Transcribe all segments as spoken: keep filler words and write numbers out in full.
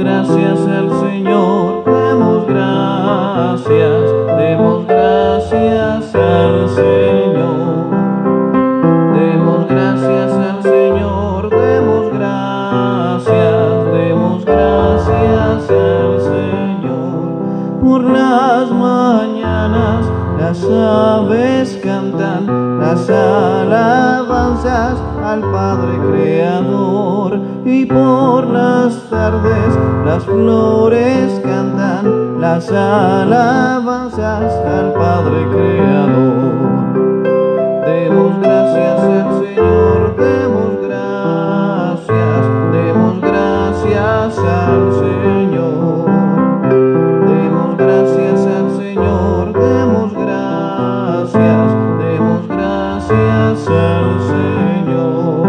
gracias al Señor, demos gracias, demos gracias al Señor. Demos gracias al Señor, demos gracias, demos gracias al Señor. Por las mañanas las aves cantan las alabanzas al Padre Creador, y por las tardes las flores cantan las alabanzas al Padre Creador. Demos gracias al Señor, demos gracias, demos gracias al Señor. Demos gracias al Señor, demos gracias, demos gracias al Señor.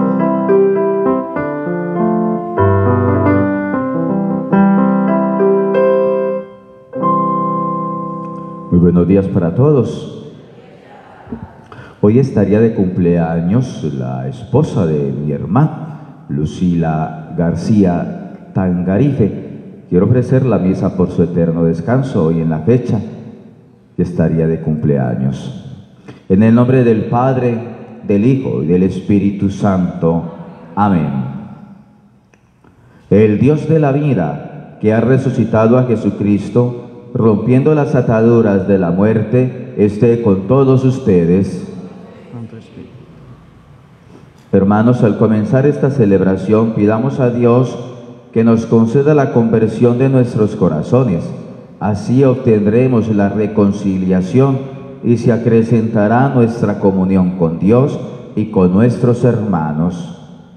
Muy buenos días para todos. Hoy estaría de cumpleaños la esposa de mi hermana, Lucila García Tangarife. Quiero ofrecer la misa por su eterno descanso hoy en la fecha que estaría de cumpleaños. En el nombre del Padre, del Hijo y del Espíritu Santo. Amén. El Dios de la vida, que ha resucitado a Jesucristo, rompiendo las ataduras de la muerte, esté con todos ustedes. Hermanos, al comenzar esta celebración, pidamos a Dios que nos conceda la conversión de nuestros corazones. Así obtendremos la reconciliación y se acrecentará nuestra comunión con Dios y con nuestros hermanos.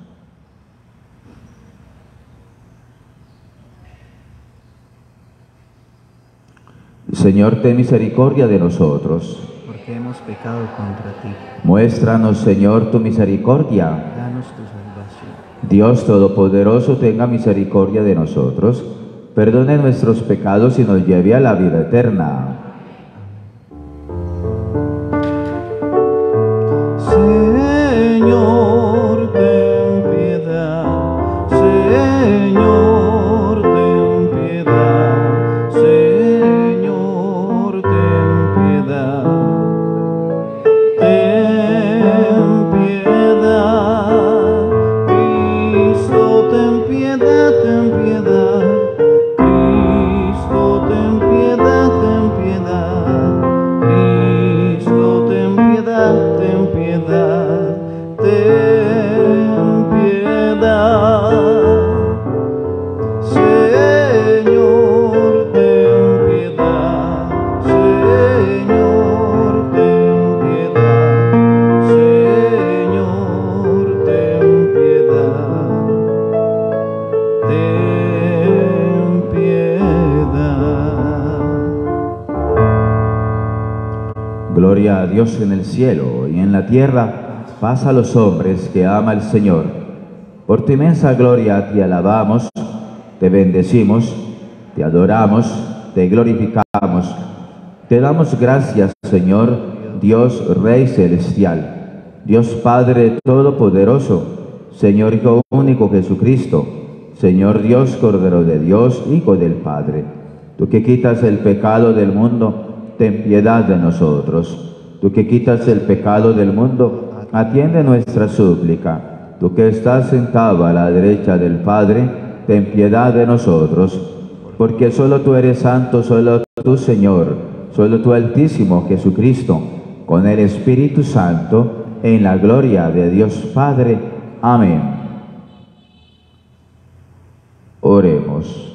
Señor, ten misericordia de nosotros, porque hemos pecado contra ti. Muéstranos, Señor, tu misericordia. Danos tu salvación. Dios Todopoderoso, tenga misericordia de nosotros, perdone nuestros pecados y nos lleve a la vida eterna. Señor, ten piedad. Señor, ten piedad. Señor, ten piedad. Ten piedad, Cristo, ten piedad, ten piedad, Cristo, ten piedad, ten piedad, Cristo, ten piedad, ten piedad, ten piedad. Señor, ten piedad, Señor, ten piedad, Señor, ten piedad, ten piedad. Gloria a Dios en el cielo y en la tierra, paz a los hombres que ama el Señor. Por tu inmensa gloria te alabamos, te bendecimos, te adoramos, te glorificamos. Te damos gracias, Señor, Dios Rey Celestial, Dios Padre Todopoderoso, Señor Hijo único Jesucristo, Señor Dios Cordero de Dios, Hijo del Padre. Tú que quitas el pecado del mundo, ten piedad de nosotros. Tú que quitas el pecado del mundo, atiende nuestra súplica. Tú que estás sentado a la derecha del Padre, ten piedad de nosotros. Porque solo tú eres santo, solo tú, Señor, solo tú, Altísimo Jesucristo, con el Espíritu Santo, en la gloria de Dios Padre. Amén. Oremos.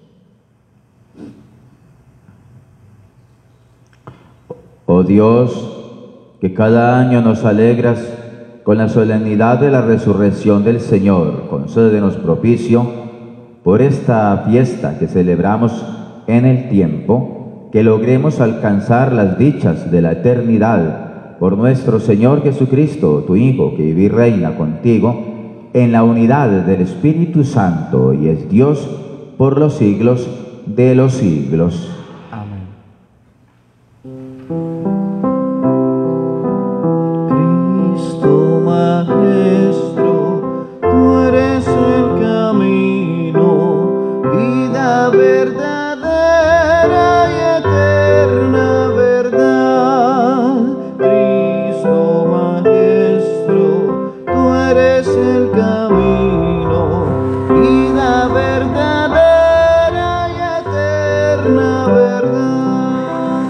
Oh Dios, que cada año nos alegras con la solemnidad de la resurrección del Señor, concédenos propicio por esta fiesta que celebramos en el tiempo, que logremos alcanzar las dichas de la eternidad por nuestro Señor Jesucristo, tu Hijo, que vive y reina contigo en la unidad del Espíritu Santo y es Dios por los siglos de los siglos. Amén. Cristo Maestro, tú eres el camino y verdadera y eterna verdad.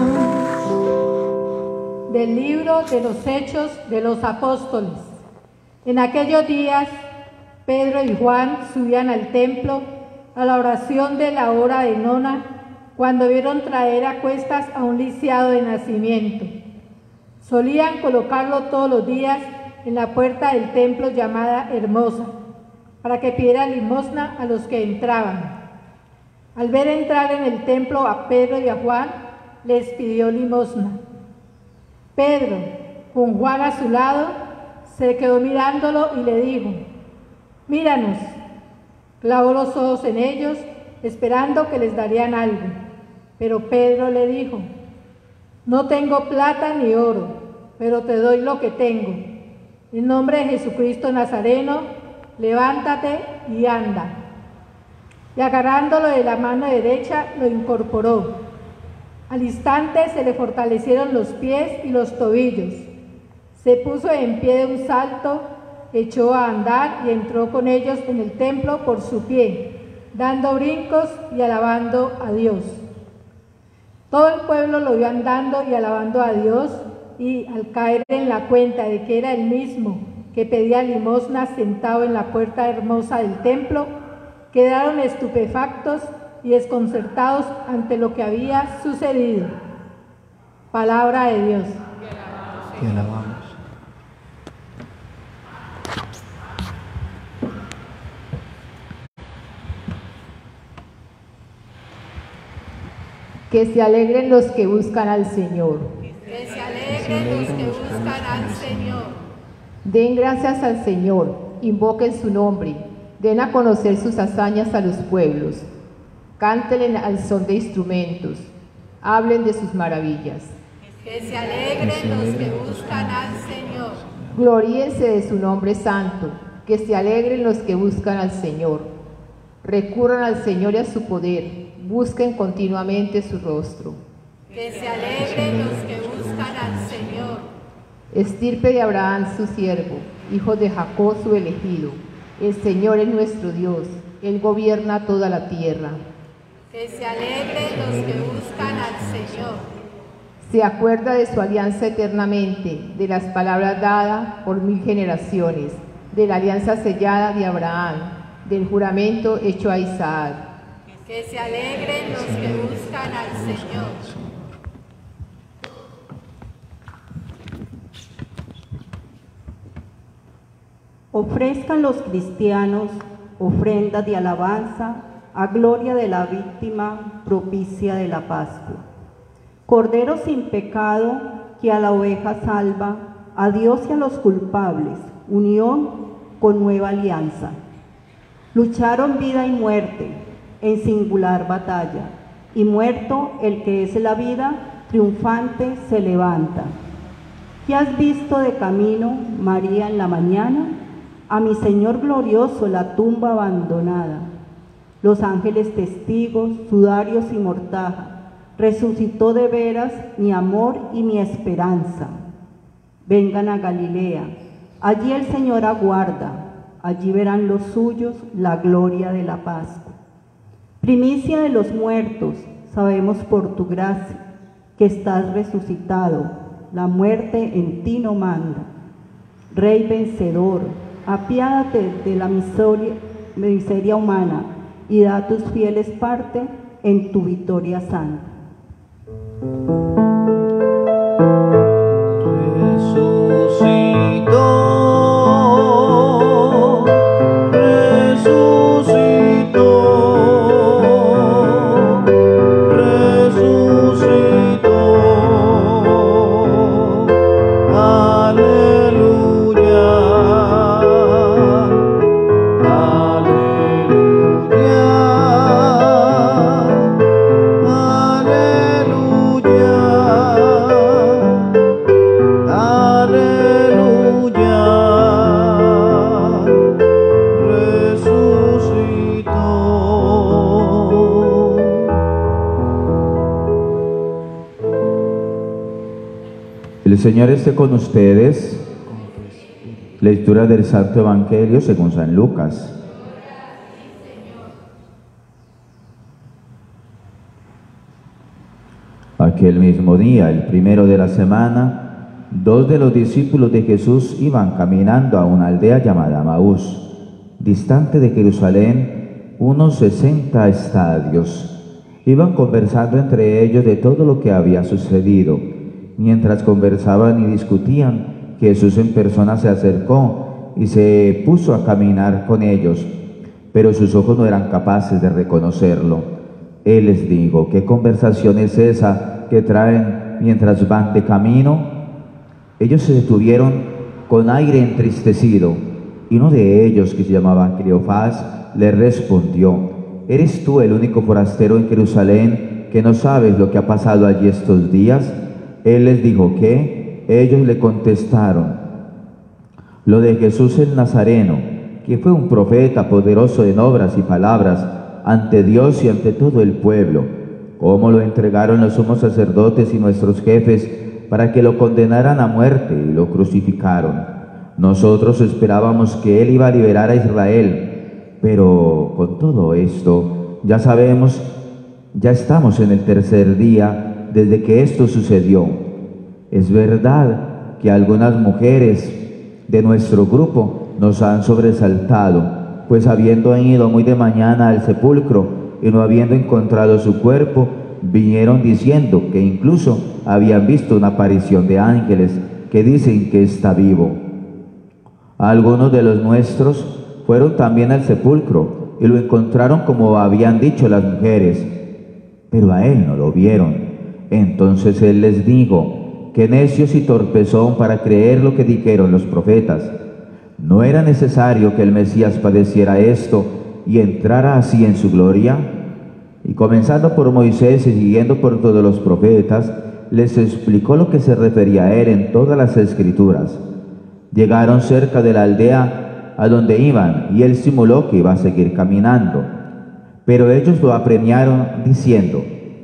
Del libro de los Hechos de los Apóstoles. En aquellos días, Pedro y Juan subían al templo a la oración de la hora de nona, cuando vieron traer a cuestas a un lisiado de nacimiento. Solían colocarlo todos los días en la puerta del templo llamada Hermosa, para que pidiera limosna a los que entraban. Al ver entrar en el templo a Pedro y a Juan, les pidió limosna. Pedro, con Juan a su lado, se quedó mirándolo y le dijo: «Míranos». Clavó los ojos en ellos, esperando que les darían algo. Pero Pedro le dijo: «No tengo plata ni oro, pero te doy lo que tengo. En nombre de Jesucristo Nazareno, levántate y anda». Y agarrándolo de la mano derecha, lo incorporó. Al instante se le fortalecieron los pies y los tobillos. Se puso en pie de un salto, echó a andar y entró con ellos en el templo por su pie, dando brincos y alabando a Dios. Todo el pueblo lo vio andando y alabando a Dios, y al caer en la cuenta de que era el mismo que pedía limosna sentado en la puerta hermosa del templo, quedaron estupefactos y desconcertados ante lo que había sucedido. Palabra de Dios. Te alabamos. Que se alegren los que buscan al Señor. Que se alegren los que buscan al Señor. Den gracias al Señor, invoquen su nombre, den a conocer sus hazañas a los pueblos. Cántenle al son de instrumentos, hablen de sus maravillas. Que se alegren los que buscan al Señor. Gloríense de su nombre santo, que se alegren los que buscan al Señor. Recurran al Señor y a su poder, busquen continuamente su rostro. Que se alegren los que buscan al Señor. Estirpe de Abraham su siervo, hijo de Jacob su elegido. El Señor es nuestro Dios, Él gobierna toda la tierra. Que se alegren los que buscan al Señor. Se acuerda de su alianza eternamente, de las palabras dadas por mil generaciones, de la alianza sellada de Abraham, del juramento hecho a Isaac. Que se alegren los que buscan al Señor. Ofrezcan los cristianos ofrendas de alabanza a gloria de la víctima propicia de la Pascua. Cordero sin pecado que a la oveja salva, a Dios y a los culpables, unión con nueva alianza. Lucharon vida y muerte en singular batalla, y muerto el que es la vida, triunfante se levanta. ¿Qué has visto de camino, María, en la mañana? A mi Señor glorioso la tumba abandonada. Los ángeles testigos, sudarios y mortaja, resucitó de veras mi amor y mi esperanza. Vengan a Galilea, allí el Señor aguarda, allí verán los suyos la gloria de la Pascua. Primicia de los muertos, sabemos por tu gracia que estás resucitado, la muerte en ti no manda. Rey vencedor, apiádate de la miseria, miseria humana y da a tus fieles parte en tu victoria santa. Resucitó, resucitó, resucitó. Aleluya, El Señor esté con ustedes. Lectura del Santo Evangelio según San Lucas. Aquel mismo día, el primero de la semana, dos de los discípulos de Jesús iban caminando a una aldea llamada Maús, distante de Jerusalén unos sesenta estadios. Iban conversando entre ellos de todo lo que había sucedido. Mientras conversaban y discutían, Jesús en persona se acercó y se puso a caminar con ellos, pero sus ojos no eran capaces de reconocerlo. Él les dijo: ¿qué conversación es esa que traen mientras van de camino? Ellos se detuvieron con aire entristecido, y uno de ellos, que se llamaba Cleofás, le respondió: ¿eres tú el único forastero en Jerusalén que no sabes lo que ha pasado allí estos días? Él les dijo: ¿qué? Ellos le contestaron: lo de Jesús el Nazareno, que fue un profeta poderoso en obras y palabras ante Dios y ante todo el pueblo. Cómo lo entregaron los sumos sacerdotes y nuestros jefes para que lo condenaran a muerte, y lo crucificaron. Nosotros esperábamos que él iba a liberar a Israel, pero con todo esto ya sabemos, ya estamos en el tercer día desde que esto sucedió. Es verdad que algunas mujeres de nuestro grupo nos han sobresaltado, pues habiendo ido muy de mañana al sepulcro y no habiendo encontrado su cuerpo, vinieron diciendo que incluso habían visto una aparición de ángeles que dicen que está vivo. Algunos de los nuestros fueron también al sepulcro y lo encontraron como habían dicho las mujeres, pero a él no lo vieron. Entonces él les dijo: qué necios y torpes son para creer lo que dijeron los profetas. ¿No era necesario que el Mesías padeciera esto y entrara así en su gloria? Y comenzando por Moisés y siguiendo por todos los profetas, les explicó lo que se refería a él en todas las escrituras. Llegaron cerca de la aldea a donde iban, y él simuló que iba a seguir caminando. Pero ellos lo apremiaron diciendo: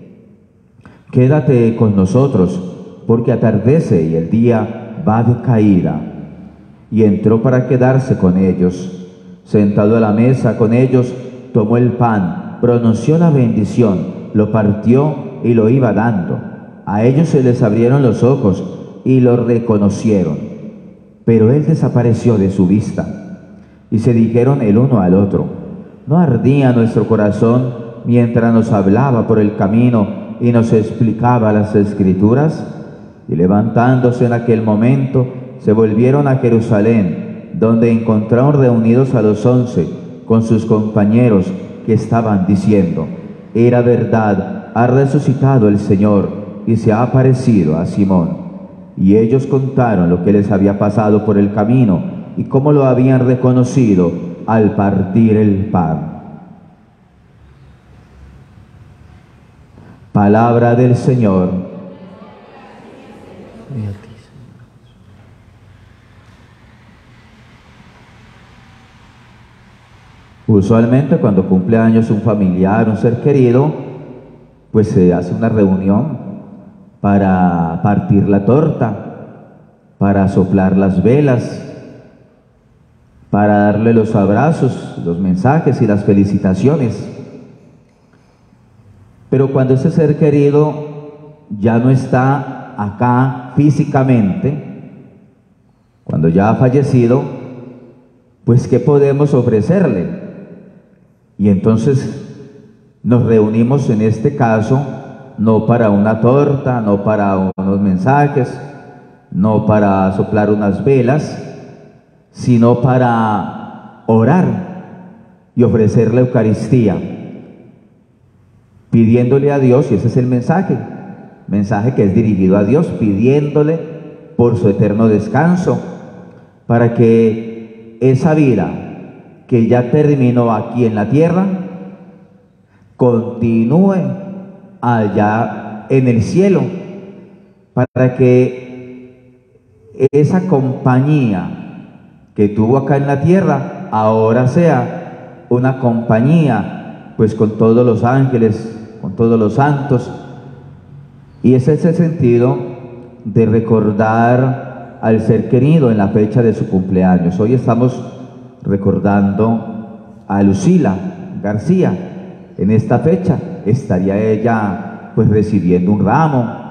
quédate con nosotros, porque atardece y el día va de caída. Y entró para quedarse con ellos. Sentado a la mesa con ellos, tomó el pan, pronunció la bendición, lo partió y lo iba dando. A ellos se les abrieron los ojos y lo reconocieron, pero él desapareció de su vista. Y se dijeron el uno al otro: ¿no ardía nuestro corazón mientras nos hablaba por el camino y nos explicaba las escrituras? Y levantándose en aquel momento, se volvieron a Jerusalén, donde encontraron reunidos a los once con sus compañeros, que estaban diciendo: era verdad, ha resucitado el Señor y se ha aparecido a Simón. Y ellos contaron lo que les había pasado por el camino y cómo lo habían reconocido al partir el pan. Palabra del Señor. Y a ti, Señor. Usualmente cuando cumple años un familiar, un ser querido, pues se hace una reunión para partir la torta, para soplar las velas, para darle los abrazos, los mensajes y las felicitaciones. Pero cuando ese ser querido ya no está acá físicamente, cuando ya ha fallecido, pues ¿qué podemos ofrecerle? Y entonces nos reunimos en este caso no para una torta, no para unos mensajes, no para soplar unas velas, sino para orar y ofrecer la Eucaristía, pidiéndole a Dios, y ese es el mensaje, mensaje que es dirigido a Dios, pidiéndole por su eterno descanso, para que esa vida que ya terminó aquí en la tierra, continúe allá en el cielo, para que esa compañía que tuvo acá en la tierra, ahora sea una compañía, pues con todos los ángeles, con todos los santos. Y ese es el sentido de recordar al ser querido en la fecha de su cumpleaños. Hoy estamos recordando a Lucila García. En esta fecha estaría ella pues recibiendo un ramo,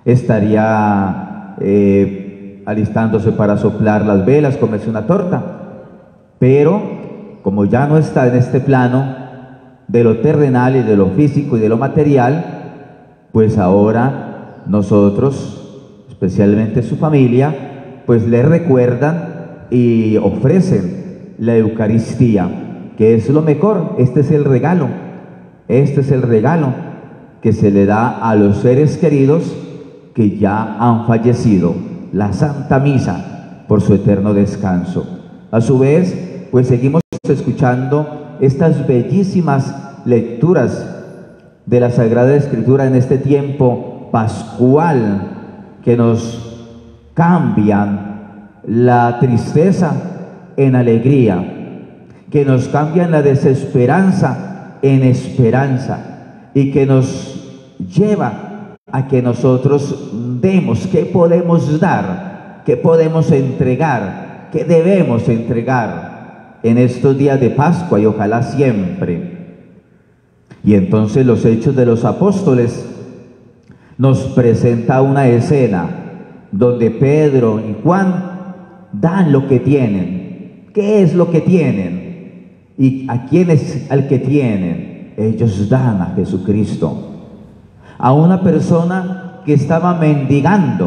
estaría eh, alistándose para soplar las velas, comerse una torta. Pero como ya no está en este plano de lo terrenal y de lo físico y de lo material, pues ahora nosotros, especialmente su familia, pues le recuerdan y ofrecen la Eucaristía, que es lo mejor. Este es el regalo, este es el regalo que se le da a los seres queridos que ya han fallecido, la Santa Misa por su eterno descanso. A su vez, pues seguimos escuchando estas bellísimas lecturas de la Sagrada Escritura en este tiempo pascual que nos cambian la tristeza en alegría, que nos cambian la desesperanza en esperanza y que nos lleva a que nosotros demos qué podemos dar, qué podemos entregar, qué debemos entregar en estos días de Pascua y ojalá siempre. Y entonces los Hechos de los Apóstoles nos presenta una escena donde Pedro y Juan dan lo que tienen. ¿Qué es lo que tienen? ¿Y a quién es al que tienen? Ellos dan a Jesucristo, a una persona que estaba mendigando,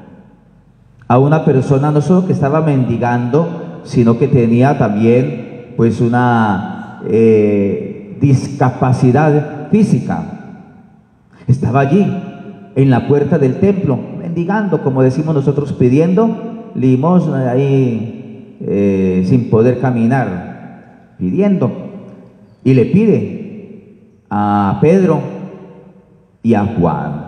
a una persona no solo que estaba mendigando, sino que tenía también pues una eh, discapacidad física. Estaba allí en la puerta del templo mendigando, como decimos nosotros, pidiendo limosna ahí, eh, sin poder caminar, pidiendo. Y le pide a Pedro y a Juan.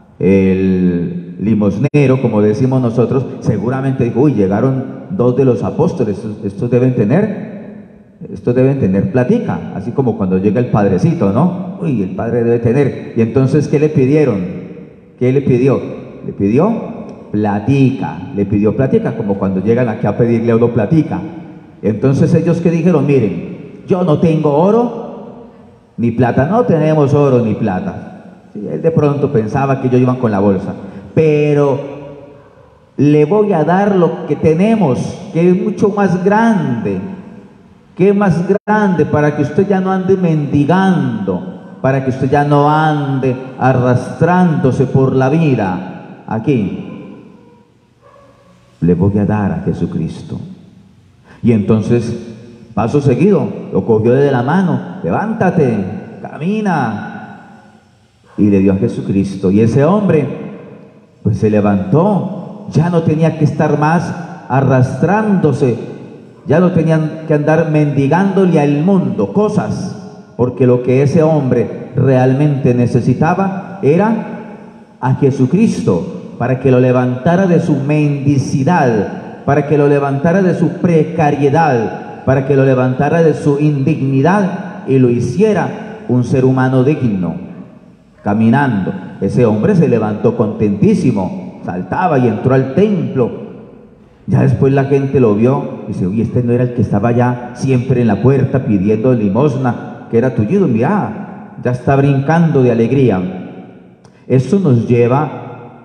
El limosnero, como decimos nosotros, seguramente dijo: uy, llegaron dos de los apóstoles, estos, estos deben tener, estos deben tener platica, así como cuando llega el padrecito, ¿no? Uy, el padre debe tener. Y entonces, ¿qué le pidieron? ¿Qué le pidió? Le pidió platica, le pidió platica, como cuando llegan aquí a pedirle a uno platica. Entonces ellos que dijeron: miren, yo no tengo oro ni plata, no tenemos oro ni plata. Sí, él de pronto pensaba que ellos iban con la bolsa, pero le voy a dar lo que tenemos, que es mucho más grande, que es más grande, para que usted ya no ande mendigando, para que usted ya no ande arrastrándose por la vida. Aquí le voy a dar a Jesucristo. Y entonces, paso seguido, lo cogió de la mano: levántate, camina, y le dio a Jesucristo. Y ese hombre pues se levantó, ya no tenía que estar más arrastrándose, ya no tenían que andar mendigándole al mundo cosas, porque lo que ese hombre realmente necesitaba era a Jesucristo, para que lo levantara de su mendicidad, para que lo levantara de su precariedad, para que lo levantara de su indignidad y lo hiciera un ser humano digno, caminando. Ese hombre se levantó contentísimo, saltaba y entró al templo. Ya después la gente lo vio y dice: uy, este no era el que estaba ya siempre en la puerta pidiendo limosna, que era tullido, mira, ya está brincando de alegría. Esto nos lleva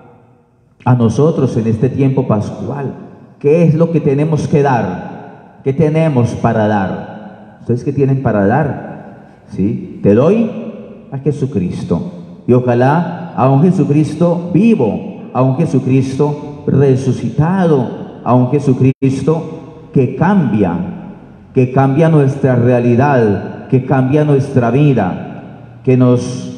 a nosotros en este tiempo pascual. ¿Qué es lo que tenemos que dar? ¿Qué tenemos para dar? ¿Ustedes qué tienen para dar? ¿Sí? Te doy a Jesucristo. Y ojalá a un Jesucristo vivo, a un Jesucristo resucitado, a un Jesucristo que cambia, que cambia nuestra realidad, que cambia nuestra vida, que nos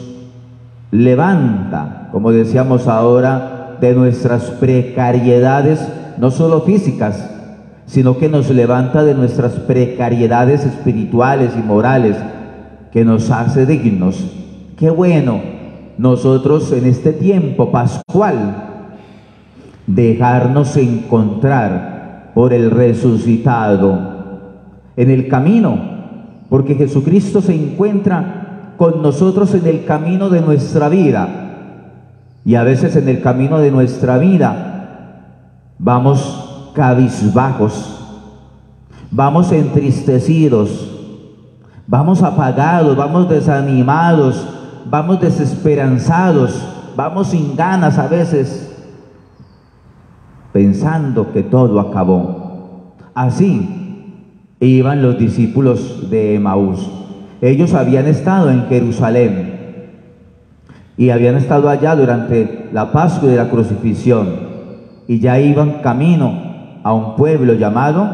levanta, como decíamos ahora, de nuestras precariedades, no solo físicas, sino que nos levanta de nuestras precariedades espirituales y morales, que nos hace dignos. Qué bueno nosotros en este tiempo pascual dejarnos encontrar por el resucitado en el camino, porque Jesucristo se encuentra con nosotros en el camino de nuestra vida. Y a veces en el camino de nuestra vida vamos cabizbajos, vamos entristecidos, vamos apagados, vamos desanimados, vamos desesperanzados, vamos sin ganas a veces, pensando que todo acabó. Así iban los discípulos de Emaús. Ellos habían estado en Jerusalén y habían estado allá durante la Pascua de la Crucifixión y ya iban camino a un pueblo llamado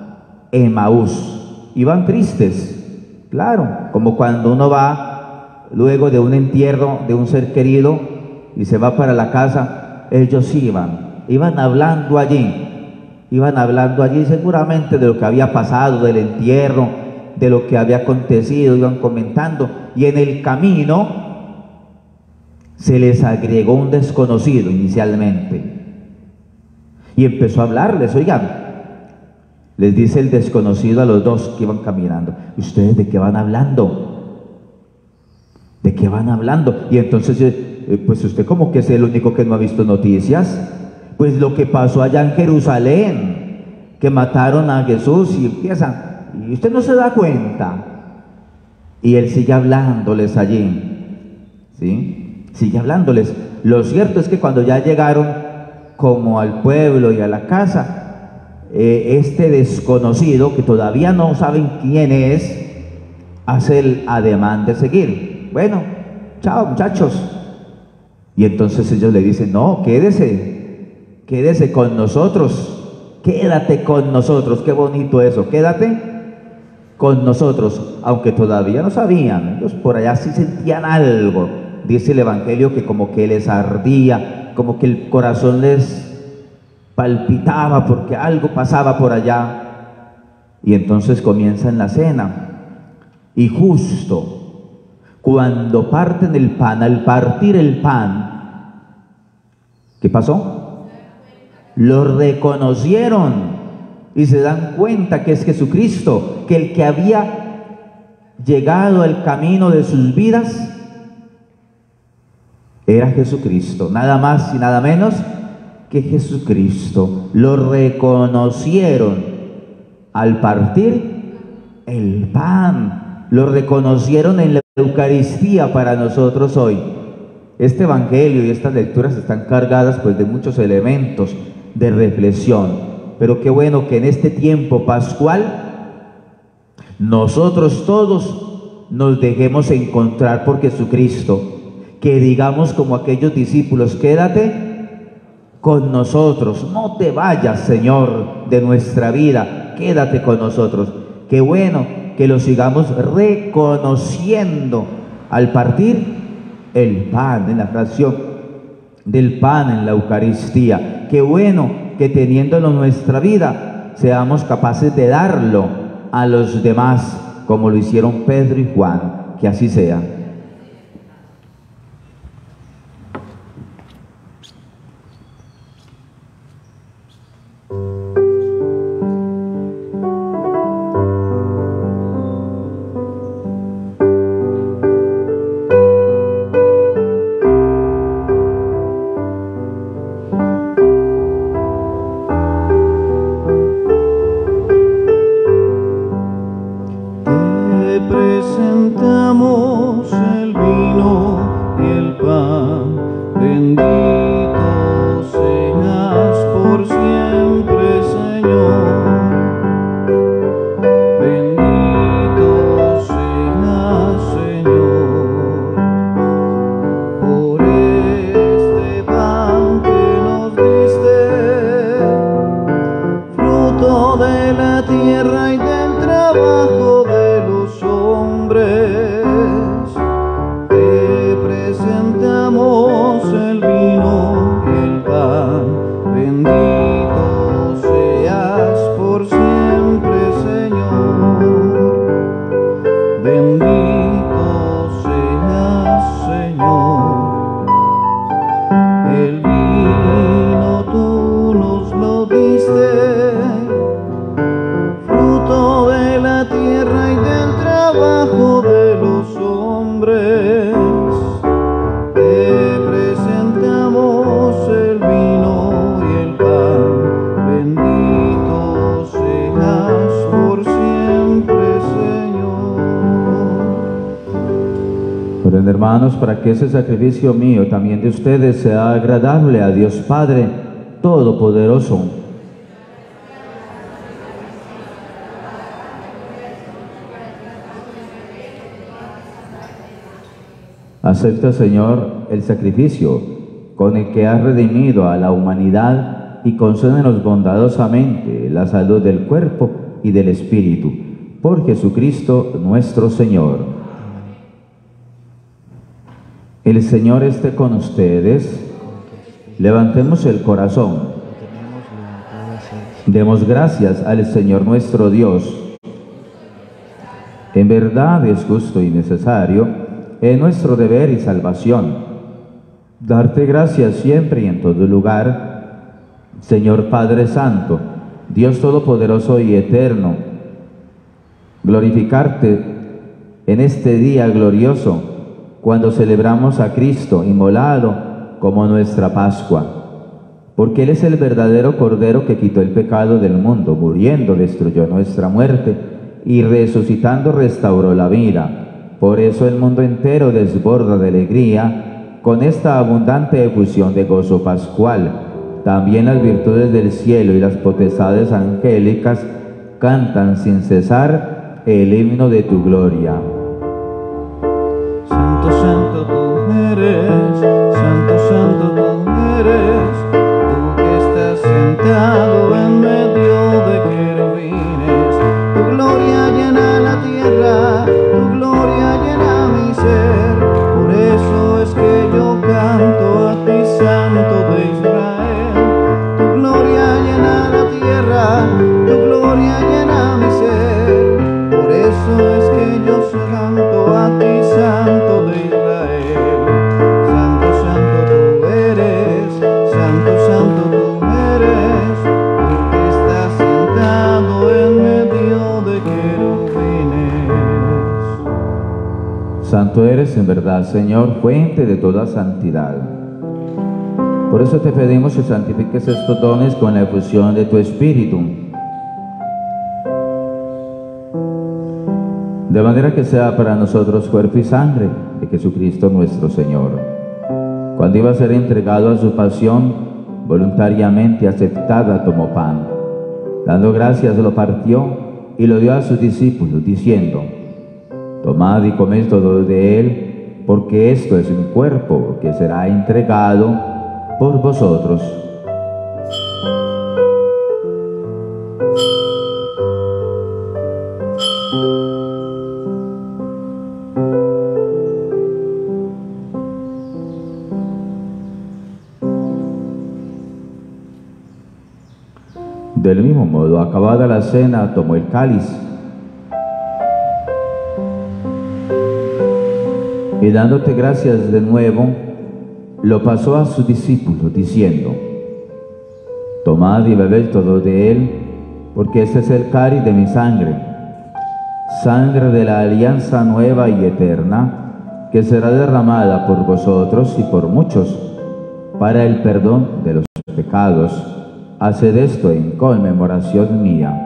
Emaús. Iban tristes, claro, como cuando uno va luego de un entierro de un ser querido y se va para la casa. Ellos iban, iban hablando allí, iban hablando allí seguramente de lo que había pasado, del entierro, de lo que había acontecido, iban comentando, y en el camino se les agregó un desconocido inicialmente y empezó a hablarles. Oigan, les dice el desconocido a los dos que iban caminando: ¿ustedes de qué van hablando? ¿De qué van hablando? Y entonces, eh, pues usted como que es el único que no ha visto noticias. Pues lo que pasó allá en Jerusalén, que mataron a Jesús, y empiezan, y usted no se da cuenta. Y él sigue hablándoles allí, ¿sí? Sigue hablándoles. Lo cierto es que cuando ya llegaron como al pueblo y a la casa, eh, este desconocido, que todavía no saben quién es, hace el ademán de seguir. Bueno, chao muchachos. Y entonces ellos le dicen: no, quédese, quédese con nosotros, quédate con nosotros. Qué bonito eso, quédate con nosotros. Aunque todavía no sabían, ellos por allá sí sentían algo. Dice el Evangelio que como que les ardía, como que el corazón les palpitaba porque algo pasaba por allá. Y entonces comienzan la cena. Y justo cuando parten el pan, al partir el pan, ¿qué pasó? Lo reconocieron y se dan cuenta que es Jesucristo, que el que había llegado al camino de sus vidas era Jesucristo, nada más y nada menos que Jesucristo. Lo reconocieron al partir el pan, lo reconocieron en la Eucaristía para nosotros hoy. Este Evangelio y estas lecturas están cargadas pues de muchos elementos de reflexión, pero qué bueno que en este tiempo pascual nosotros todos nos dejemos encontrar por Jesucristo. Que digamos como aquellos discípulos: quédate con nosotros, no te vayas, Señor, de nuestra vida, quédate con nosotros. Qué bueno que lo sigamos reconociendo al partir el pan, en la fracción del pan en la Eucaristía. Qué bueno que teniéndolo en nuestra vida seamos capaces de darlo a los demás, como lo hicieron Pedro y Juan. Que así sea. Te presentamos Oren, hermanos, para que ese sacrificio mío, también de ustedes, sea agradable a Dios Padre Todopoderoso. Acepta, Señor, el sacrificio con el que has redimido a la humanidad y concédenos bondadosamente la salud del cuerpo y del espíritu. Por Jesucristo nuestro Señor. El Señor esté con ustedes. Levantemos el corazón. Demos gracias al Señor nuestro Dios. En verdad es justo y necesario, es nuestro deber y salvación, darte gracias siempre y en todo lugar, Señor Padre Santo, Dios Todopoderoso y Eterno, glorificarte en este día glorioso, cuando celebramos a Cristo inmolado como nuestra Pascua, porque Él es el verdadero Cordero que quitó el pecado del mundo, muriendo destruyó nuestra muerte y resucitando restauró la vida. Por eso el mundo entero desborda de alegría con esta abundante efusión de gozo pascual. También las virtudes del cielo y las potestades angélicas cantan sin cesar el himno de tu gloria. Santo, santo tú eres, santo, santo tú eres, tú que estás sentado en medio de querubines. Tu gloria llena la tierra, tu gloria llena mi ser. Por eso es que yo canto a ti, Santo de Israel. Tu gloria llena la tierra, tu gloria llena mi ser. Por eso es que yo canto a ti, Santo de Israel. Santo, santo tú eres, santo, santo tú eres, tú que estás sentado en medio de querubines. Santo eres en verdad, Señor, fuente de toda santidad. Por eso te pedimos que santifiques estos dones con la efusión de tu Espíritu, de manera que sea para nosotros cuerpo y sangre de Jesucristo nuestro Señor. Cuando iba a ser entregado a su pasión, voluntariamente aceptada, tomó pan. Dando gracias, lo partió y lo dio a sus discípulos, diciendo: tomad y comed todos de él, porque esto es mi cuerpo que será entregado por vosotros. Del mismo modo, acabada la cena, tomó el cáliz y dándote gracias de nuevo, lo pasó a sus discípulos, diciendo: tomad y bebed todo de él, porque este es el cáliz de mi sangre, sangre de la alianza nueva y eterna, que será derramada por vosotros y por muchos, para el perdón de los pecados. Haced esto en conmemoración mía.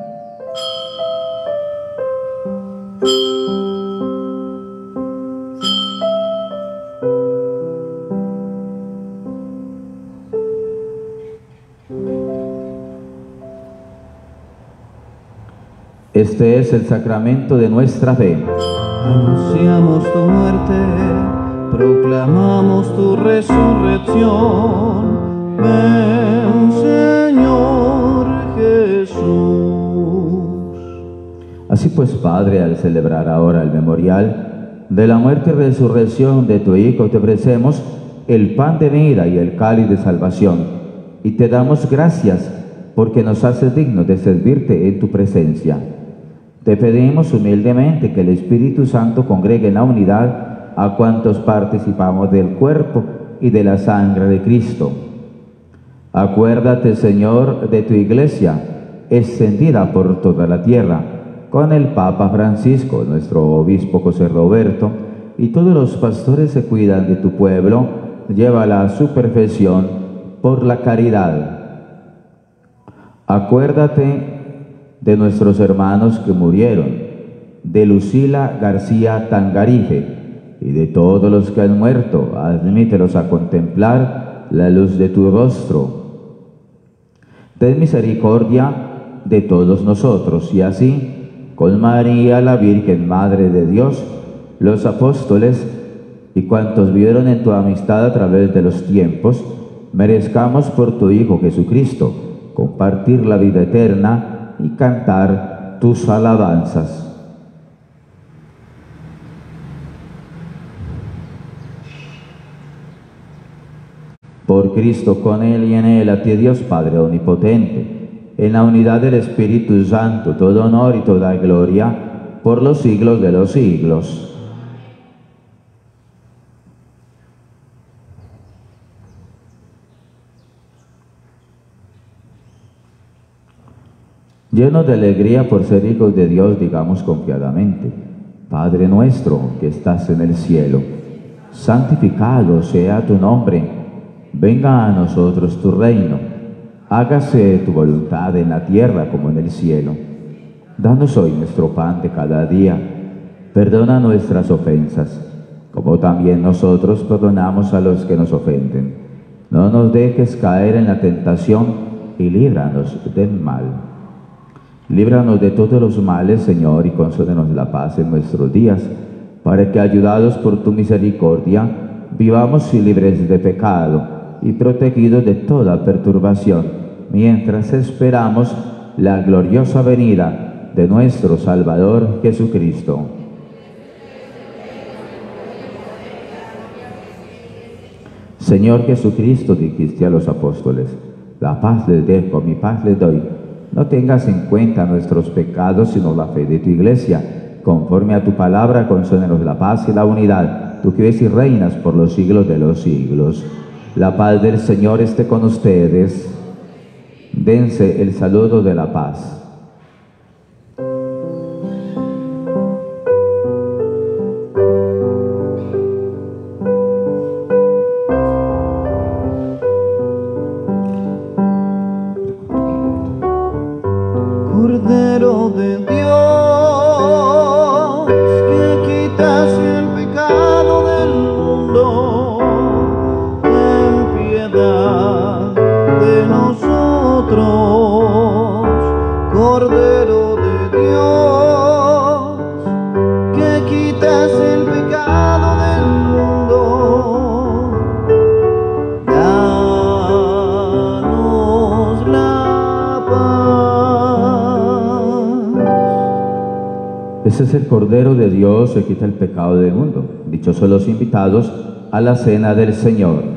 Este es el sacramento de nuestra fe. Anunciamos tu muerte, proclamamos tu resurrección. Ven, Señor Jesús. Así pues, Padre, al celebrar ahora el memorial de la muerte y resurrección de tu Hijo, te ofrecemos el pan de vida y el cáliz de salvación, y te damos gracias porque nos haces dignos de servirte en tu presencia. Te pedimos humildemente que el Espíritu Santo congregue en la unidad a cuantos participamos del cuerpo y de la sangre de Cristo. Acuérdate, Señor, de tu Iglesia, extendida por toda la tierra, con el Papa Francisco, nuestro obispo José Roberto, y todos los pastores que cuidan de tu pueblo. Llévala a su perfección por la caridad. Acuérdate de nuestros hermanos que murieron, de Lucila García Tangarife, y de todos los que han muerto, admítelos a contemplar la luz de tu rostro. Ten misericordia de todos nosotros, y así, con María, la Virgen Madre de Dios, los apóstoles y cuantos vieron en tu amistad a través de los tiempos, merezcamos por tu Hijo Jesucristo compartir la vida eterna y cantar tus alabanzas. Por Cristo, con Él y en Él, a ti Dios Padre Omnipotente, en la unidad del Espíritu Santo, todo honor y toda gloria, por los siglos de los siglos. Llenos de alegría por ser hijos de Dios, digamos confiadamente: Padre nuestro que estás en el cielo, santificado sea tu nombre. Venga a nosotros tu reino. Hágase tu voluntad en la tierra como en el cielo. Danos hoy nuestro pan de cada día. Perdona nuestras ofensas, como también nosotros perdonamos a los que nos ofenden. No nos dejes caer en la tentación y líbranos del mal. Líbranos de todos los males, Señor, y concédenos la paz en nuestros días, para que, ayudados por tu misericordia, vivamos libres de pecado y protegidos de toda perturbación, mientras esperamos la gloriosa venida de nuestro Salvador Jesucristo. Señor Jesucristo, dijiste a los apóstoles: la paz les dejo, mi paz les doy. No tengas en cuenta nuestros pecados, sino la fe de tu Iglesia. Conforme a tu palabra, concédenos la paz y la unidad, tú que vives y reinas por los siglos de los siglos. La paz del Señor esté con ustedes. Dense el saludo de la paz. Cordero de Dios, que quitas el pecado del mundo, ten piedad de nosotros. Cordero de Dios, que quitas el pecado del mundo, danos la paz. Ese es el Cordero de Dios que quita el pecado del mundo. Dichosos los invitados a la cena del Señor.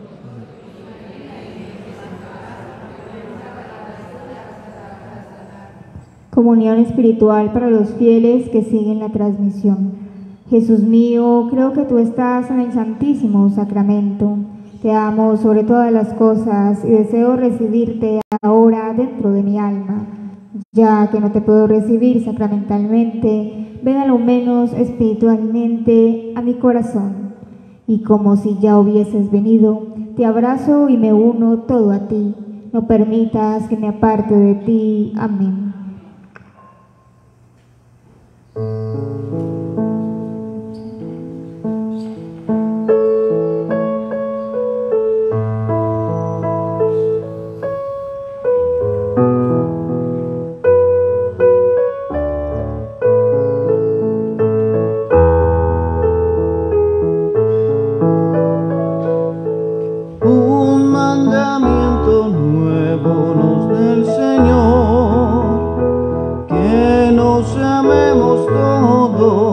Comunión espiritual para los fieles que siguen la transmisión. Jesús mío, creo que tú estás en el Santísimo Sacramento. Te amo sobre todas las cosas y deseo recibirte ahora dentro de mi alma. Ya que no te puedo recibir sacramentalmente, ven a lo menos espiritualmente a mi corazón. Y como si ya hubieses venido, te abrazo y me uno todo a ti. No permitas que me aparte de ti. Amén. Un mandamiento nuevo nos da el Señor, que nos amemos todos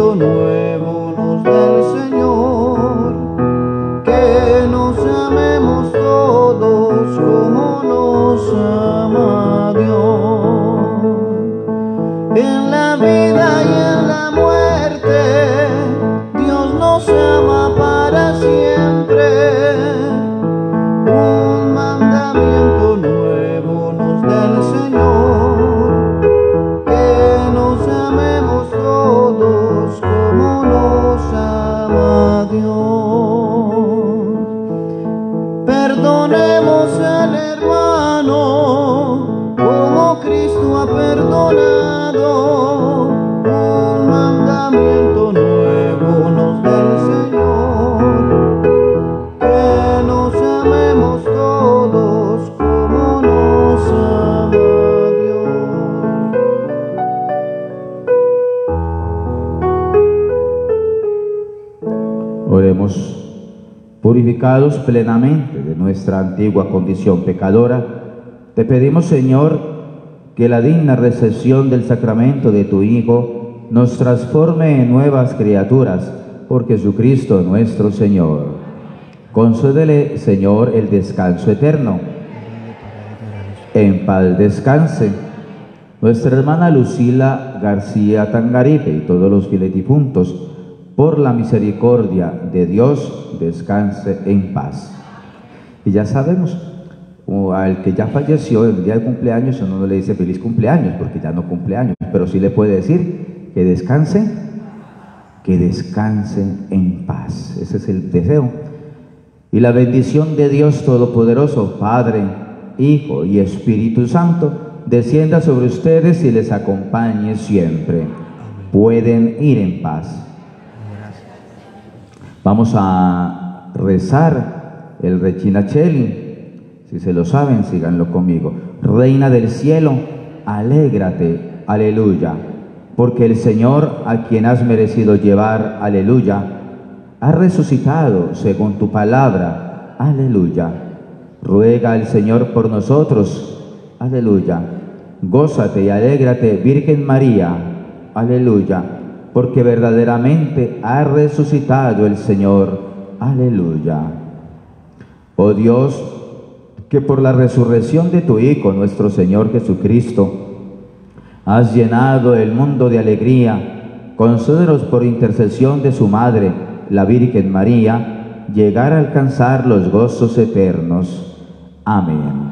mandamiento nuevo nos da el Señor, que nos amemos todos como nos ama Dios. En la vida y en la muerte, Dios nos ama para siempre. Un mandamiento nuevo nos da el Señor, que nos amemos todos como nos ama Dios. Perdonemos al hermano como Cristo ha perdonado. Un mandamiento nuevo nos da el Señor, que nos amemos todos como nos ama Dios. Oremos. Purificados plenamente de nuestra antigua condición pecadora, te pedimos, Señor, que la digna recepción del sacramento de tu Hijo nos transforme en nuevas criaturas por Jesucristo nuestro Señor. Concédele, Señor, el descanso eterno. En paz descanse nuestra hermana Lucila García Tangarife y todos los fieles difuntos. Por la misericordia de Dios, descanse en paz. Y ya sabemos, al que ya falleció el día de cumpleaños, uno no le dice feliz cumpleaños, porque ya no cumpleaños, pero sí le puede decir que descanse, que descanse en paz. Ese es el deseo. Y la bendición de Dios Todopoderoso, Padre, Hijo y Espíritu Santo, descienda sobre ustedes y les acompañe siempre. Pueden ir en paz. Vamos a rezar el Regina Coeli. Si se lo saben, síganlo conmigo. Reina del cielo, alégrate, aleluya, porque el Señor, a quien has merecido llevar, aleluya, ha resucitado según tu palabra, aleluya. Ruega al Señor por nosotros, aleluya. Gózate y alégrate, Virgen María, aleluya, porque verdaderamente ha resucitado el Señor, aleluya. Oh Dios, que por la resurrección de tu Hijo, nuestro Señor Jesucristo, has llenado el mundo de alegría, concédenos por intercesión de su Madre, la Virgen María, llegar a alcanzar los gozos eternos. Amén.